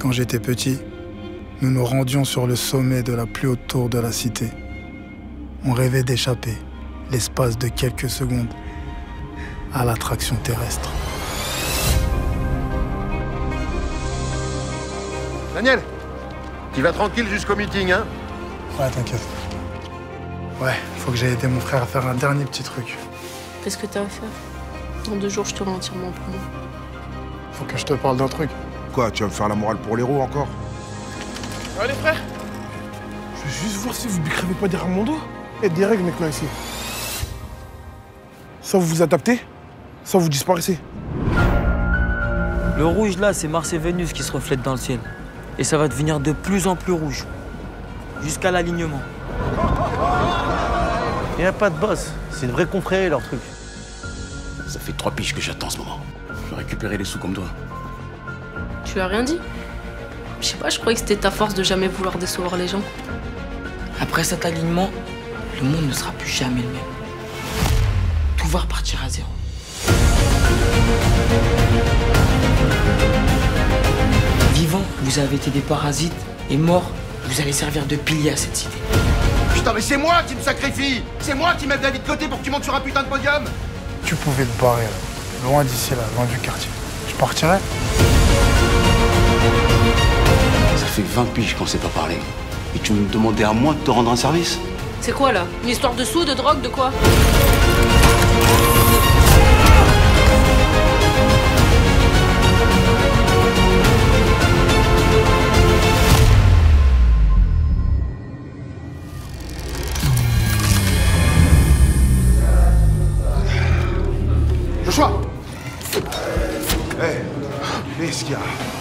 Quand j'étais petit, nous nous rendions sur le sommet de la plus haute tour de la cité. On rêvait d'échapper, l'espace de quelques secondes, à l'attraction terrestre. Daniel, tu vas tranquille jusqu'au meeting, hein? Ouais, t'inquiète. Ouais, faut que j'aille aider mon frère à faire un dernier petit truc. Qu'est-ce que t'as à faire? Dans 2 jours, je te rends entièrement pour moi. Faut que je te parle d'un truc. Quoi, tu vas me faire la morale pour l'héros encore? Allez frère, je veux juste voir si vous crevez pas derrière mon dos. Il y a des règles maintenant ici. Soit vous vous adaptez, soit vous disparaissez. Le rouge là, c'est Mars et Vénus qui se reflètent dans le ciel. Et ça va devenir de plus en plus rouge. Jusqu'à l'alignement. Il n'y a pas de boss, c'est une vraie confrérie leur truc. Ça fait 3 piges que j'attends ce moment. Je vais récupérer les sous comme toi. Tu lui as rien dit? Je sais pas, je croyais que c'était ta force de jamais vouloir décevoir les gens. Après cet alignement, le monde ne sera plus jamais le même. Tout va repartir à zéro. Vivant, vous avez été des parasites, et mort, vous allez servir de pilier à cette cité. Putain, mais c'est moi qui me sacrifie! C'est moi qui mets la vie de côté pour que tu montes sur un putain de podium! Tu pouvais te barrer, là. Loin d'ici, là, loin du quartier. Je partirais. Ça fait 20 piges qu'on s'est pas parlé. Et tu me demandais à moi de te rendre un service? C'est quoi là? Une histoire de sous, de drogue, de quoi? Joshua! Hé, qu'est-ce qu'il y a?